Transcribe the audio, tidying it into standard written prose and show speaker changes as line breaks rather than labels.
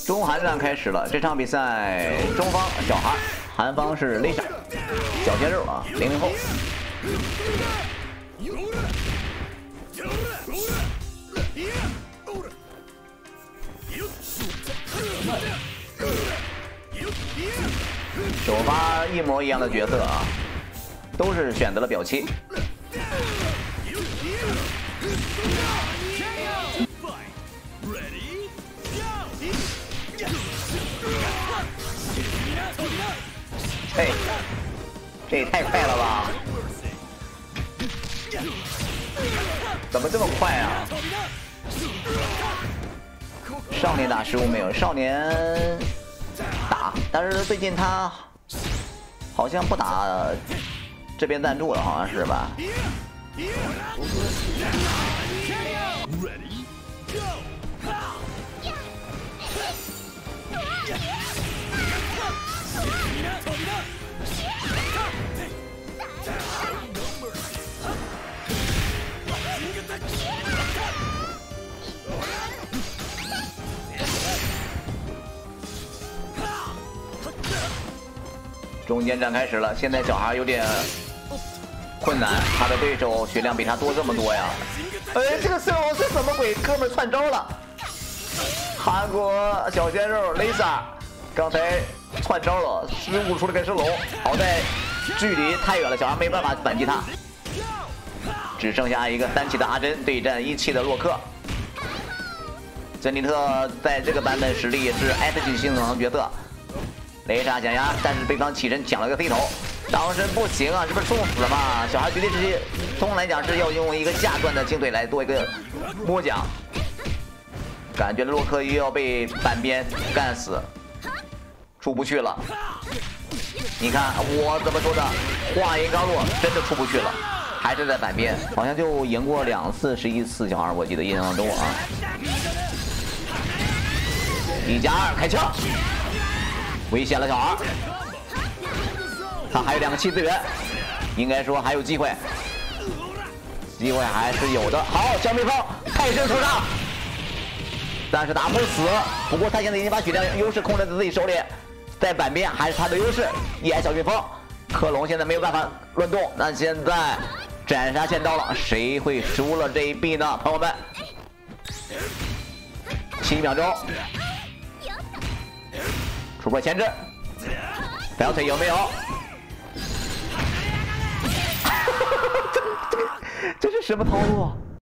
中韩战开始了，这场比赛中方小孩，韩方是 Lisa 小鲜肉啊，00后。首发一模一样的角色啊，都是选择了表七。嘿，这也太快了吧！怎么这么快啊？少年打15没有？少年打，但是最近他好像不打这边赞助了，好像是吧？中间战开始了，现在小孩有点困难，他的对手血量比他多这么多呀！哎，这个射龙是什么鬼？哥们串招了！韩国小鲜肉 Lisa 刚才串招了，失误出了个射龙，好在距离太远了，小孩没办法反击他。只剩下一个3期的阿珍对战1期的洛克。珍妮特在这个版本实力也是 S 级性能角色。雷莎想压，但是对方起身抢了个飞头，当时不行啊，这不是送死了吗？小孩绝对是通来讲是要用一个下段的轻腿来做一个摸奖，感觉洛克又要被板边干死，出不去了。你看我怎么说的，话音刚落，真的出不去了，还是在板边，好像就赢过2次11次小孩，我记得印象中啊。1+2开枪。危险了，小孩，他还有2个7资源，应该说还有机会，机会还是有的。好，小蜜蜂泰身手上，但是打不死。不过他现在已经把血量优势控制在自己手里，在板边还是他的优势。一挨小蜜蜂，克隆现在没有办法乱动。那现在斩杀线到了，谁会输了这一臂呢？朋友们，7秒钟。出波牵制，表腿有没有？这是什么套路？